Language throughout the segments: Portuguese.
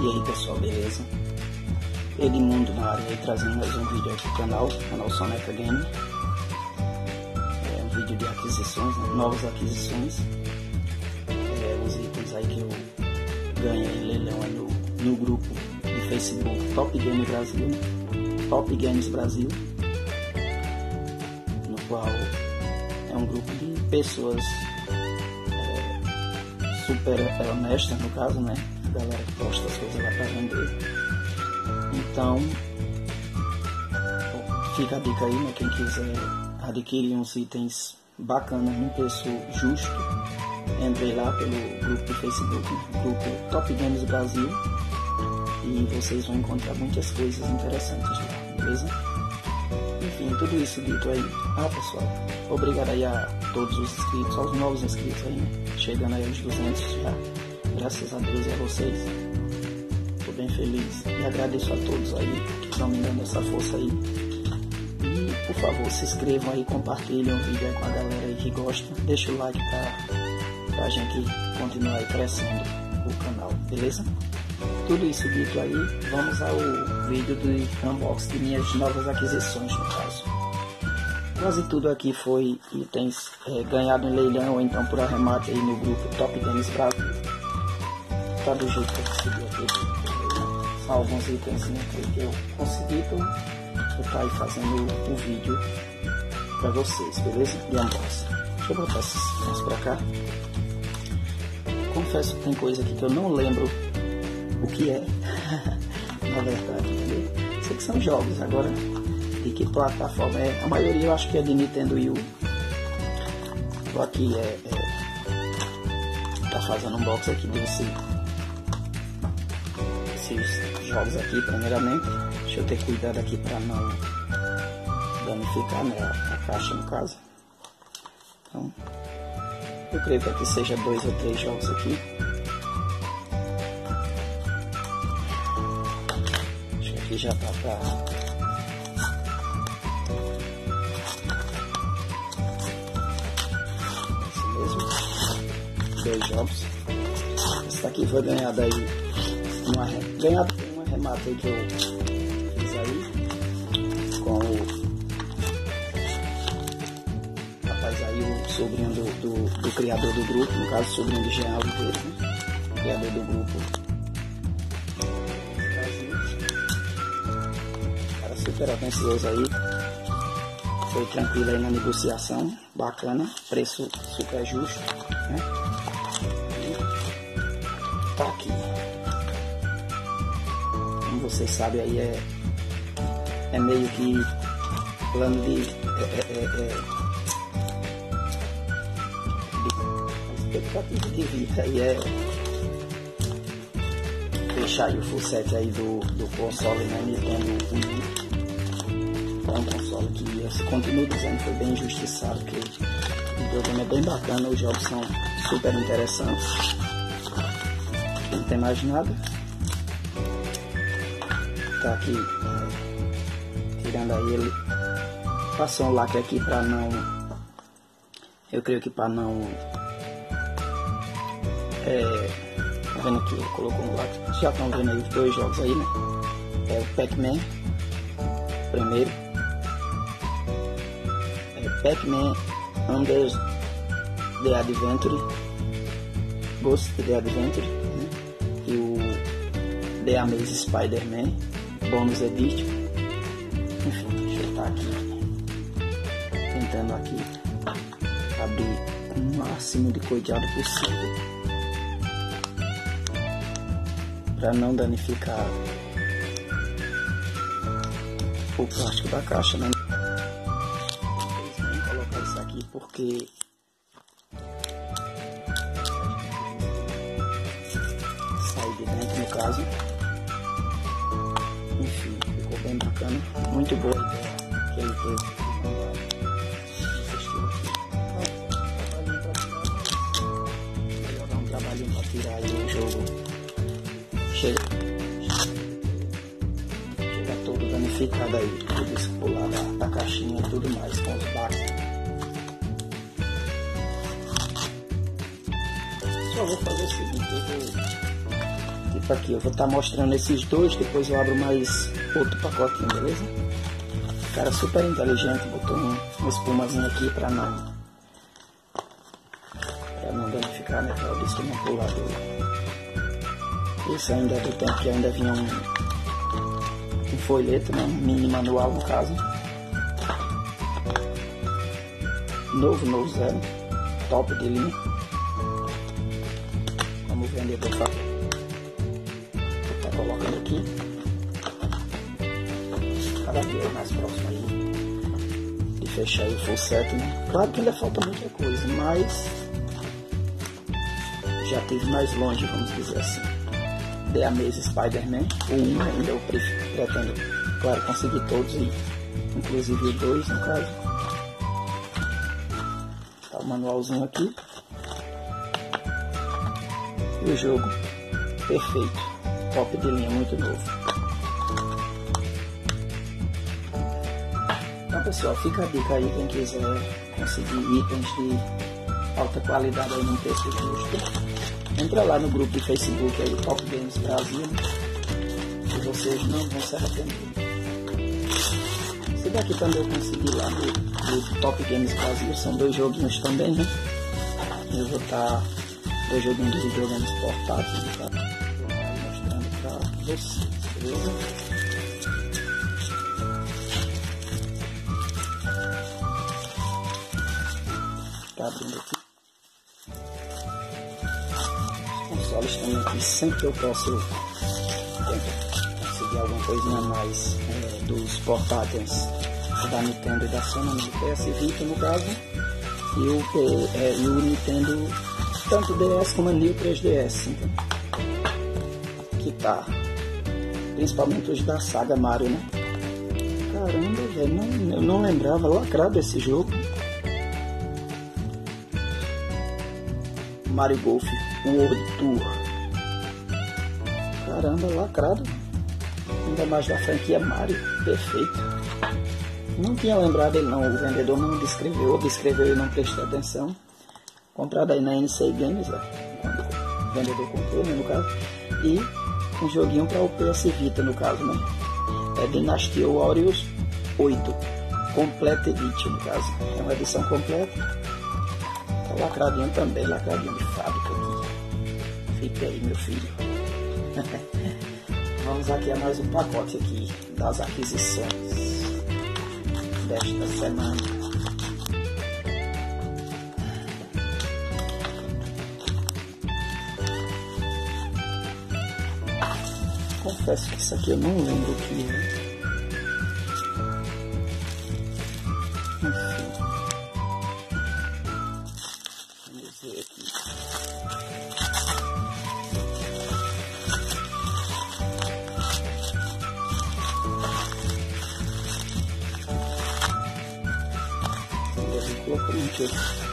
E aí pessoal, beleza? Edmundo na área aí, trazendo mais um vídeo aqui pro canal Soneca Game. É um vídeo de aquisições, né? Novas aquisições. Os itens aí que eu ganhei em leilão aí no grupo de Facebook Top Games Brasil, Top Games Brasil, no qual é um grupo de pessoas super honestas, no caso, né? A galera que posta as coisas lá para vender. Então, fica a dica aí, né? Quem quiser adquirir uns itens bacanas num preço justo, entre lá pelo grupo de Facebook, grupo Top Games Brasil, e vocês vão encontrar muitas coisas interessantes lá, beleza? Enfim, tudo isso dito aí. Pessoal, obrigado aí a todos os inscritos, aos novos inscritos aí, né? Chegando aí aos 200 já, graças a Deus e a vocês. Tô bem feliz e agradeço a todos aí que estão me dando essa força aí. E por favor, se inscrevam aí, compartilhem o vídeo aí com a galera aí que gosta, deixa o like pra gente continuar aí crescendo o canal, beleza? Tudo isso dito aí, vamos ao vídeo do unboxing de minhas novas aquisições, no caso. Quase tudo aqui foi itens ganhado em leilão ou então por arremate aí no grupo Top Games Brasil. Tá do jeito que eu consegui aqui. São alguns itens que eu consegui, então eu tô aí fazendo o vídeo pra vocês, beleza? De unboxing. Deixa eu botar esses itens pra cá. Confesso que tem coisa aqui que eu não lembro o que é, na verdade, entendeu? Sei que são jogos, agora de que plataforma é, a maioria eu acho que é de Nintendo Wii U. Tô aqui tá fazendo um unboxing aqui desses jogos aqui, primeiramente. Deixa eu ter cuidado aqui para não danificar, né, a caixa no caso. Então, eu creio que aqui seja 2 ou 3 jogos aqui. Acho que aqui já tá pra... Esse mesmo. 2 jogos. Esse daqui foi ganhado aí. Ganhado por um arremate aí que eu fiz aí. Com o... aí o sobrinho do criador do grupo, no caso o sobrinho de Jean Oliveira, né? Criador do grupo. Cara super atencioso aí, foi tranquilo aí na negociação, bacana, preço super justo, né? E tá aqui. Como vocês sabem aí é meio que plano de expectativa de vida aí fechar aí o full set aí do console, né, Nintendo Wii. É um console que eu continuo dizendo que foi bem injustiçado, porque o programa é bem bacana, os jogos são super interessantes. Não tem mais nada. Tá aqui, tirando aí ele, passou um lacre aqui pra não, eu creio que pra não... tá vendo aqui, eu colocou um lacre. Já estão vendo aí os 2 jogos aí, né? É o Pac-Man primeiro, Pac-Man Under the Adventure, Ghost the Adventure, né? E o The Amazing Spider-Man Bonus Edition. Enfim, deixa eu estar aqui tentando aqui abrir o máximo de cuidado possível para não danificar o plástico da caixa, né? Vou colocar isso aqui porque sai de dentro, no caso. Enfim, ficou bem bacana, muito boa a ideia que ele teve. Vou dar um trabalhinho para tirar aí o jogo. Chega todo danificado aí, tudo descolar da caixinha e tudo mais, com os baques. Só vou fazer o seguinte, eu vou Tipo aqui, eu vou estar mostrando esses dois, depois eu abro mais outro pacotinho, beleza? O cara super inteligente, botou uma espumazinha aqui pra não danificar, né? Pra o disco não pular do... Isso ainda é do tempo que ainda vinha um folheto, né? Um mini manual no caso. Novo zero, top de linha. Como o vendedor tá colocando aqui. Cada vez mais próximo aí de fechar aí o full set, né? Claro que ainda falta muita coisa, mas já teve mais longe, vamos dizer assim. The Amazing Spider-Man, o 1 ainda eu pretendo, claro, conseguir todos aí, inclusive o 2 no caso. Tá o manualzinho aqui. E o jogo perfeito, top de linha, muito novo. Então pessoal, fica a dica aí, quem quiser conseguir itens de alta qualidade aí num preço justo, entra lá no grupo de Facebook aí, Top Games Brasil, e vocês não vão se arrepender. Esse daqui também eu consegui lá no grupo Top Games Brasil, são dois joguinhos também, né? Eu vou estar dois joguinhos de videogames portáteis, tá? Vou estar mostrando pra vocês, beleza? Tá abrindo aqui. Consoles também aqui, sempre que eu posso conseguir alguma coisinha a mais dos portáteis da Nintendo e da Sony, no PS Vita no caso, e o Nintendo, tanto DS como a New 3DS, então, que tá, principalmente os da saga Mario, né? Caramba, velho, eu não lembrava, lacrado esse jogo. Mario Golf World Tour. Caramba, lacrado. Ainda mais da franquia Mario. Perfeito. Não tinha lembrado ele não. O vendedor não descreveu. Descreveu e não prestei atenção. Comprado aí na NC Games, ó, quando o vendedor comprou, né, no caso. E um joguinho para o PS Vita, no caso, né? É Dynasty Warriors 8. Complete Edition, no caso. É uma edição completa. Lacradinho também, lacradinho de fábrica aqui. Fica aí, meu filho. Vamos aqui a mais um pacote aqui das aquisições desta semana. Confesso que isso aqui eu não lembro o que é. Deixa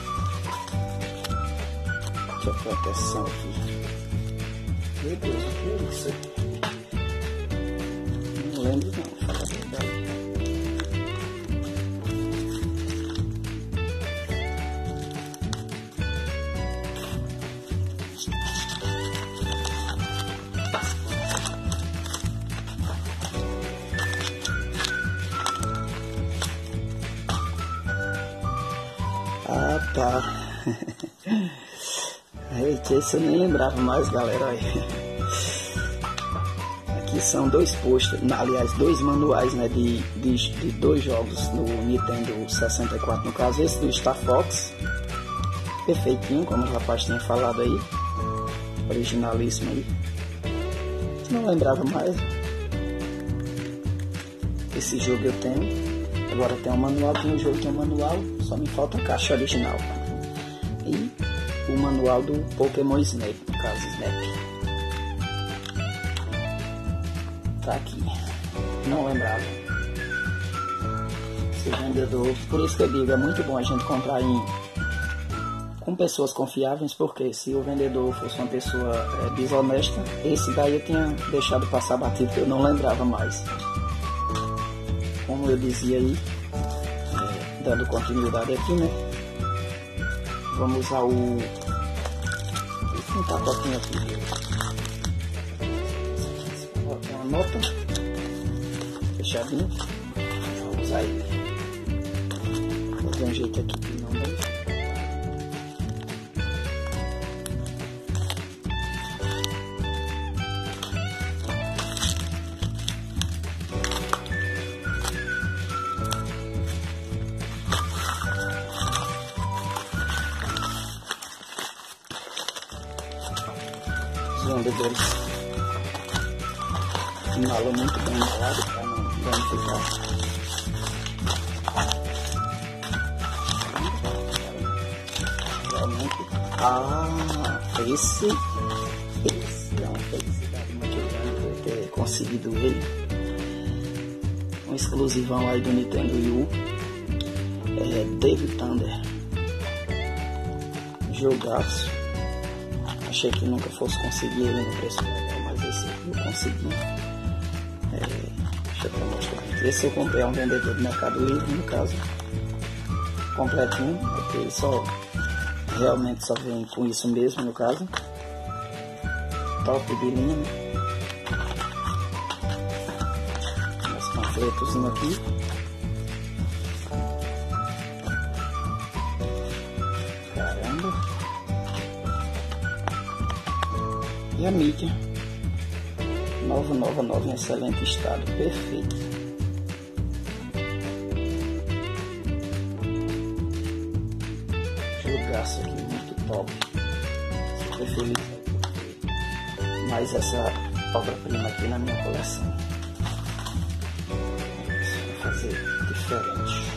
a proteção aqui. Meu Deus, o que é isso? Não lembro não, fala a verdade. Ah, tá. Eita, isso eu nem lembrava mais, galera. Aqui são dois posters, aliás, dois manuais, né, de dois jogos no Nintendo 64. No caso, esse do Star Fox, perfeitinho, como o rapaz tinha falado aí. Originalíssimo aí. Não lembrava mais. Esse jogo eu tenho. Agora tem um manual, tem um jogo que é um manual, só me falta a caixa original. E o manual do Pokémon Snap, no caso Snap. Tá aqui. Não lembrava. Esse vendedor, por isso que eu digo, é muito bom a gente comprar com pessoas confiáveis, porque se o vendedor fosse uma pessoa desonesta, esse daí eu tinha deixado passar batido, que eu não lembrava mais. Como eu dizia aí, dando continuidade aqui, né? Vamos usar um pacotinho aqui. nota, fechadinho. Vamos usar ele. Vou dar um jeito aqui que não dá. Os vendedores inalam muito bem embalado para não danificar. Realmente, esse é uma felicidade muito grande por ter conseguido ele. Um exclusivão aí do Nintendo Wii U. Devil Thunder. Jogaço. Achei que nunca fosse conseguir ele no preço legal, mas esse eu consegui. Deixa eu mostrar. Esse eu comprei a um vendedor do Mercado Livre, no caso, completinho, porque ele realmente só vem com isso mesmo, no caso. Top de linha, né? Os panfletos aqui. Caramba! E a mídia, nova, em excelente estado, perfeito. Jogaço aqui, muito top. Super feliz por ter mais essa obra-prima aqui na minha coleção. Vou fazer diferente.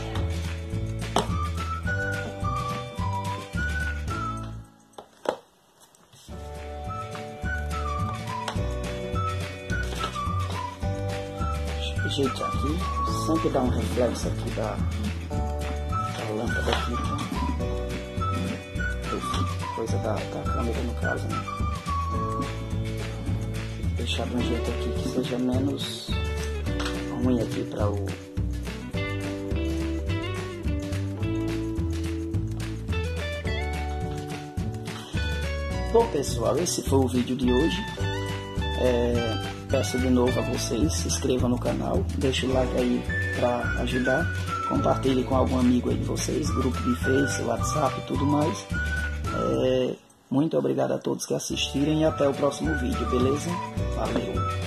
Jeito aqui, sempre dá um reflexo aqui da lâmpada aqui, coisa da câmera no caso, né? Tem que deixar de um jeito aqui que seja menos ruim aqui para o Bom pessoal, esse foi o vídeo de hoje. Peço de novo a vocês, se inscrevam no canal, deixe o like aí para ajudar, compartilhe com algum amigo aí de vocês, grupo de Face, WhatsApp e tudo mais. Muito obrigado a todos que assistirem e até o próximo vídeo, beleza? Valeu!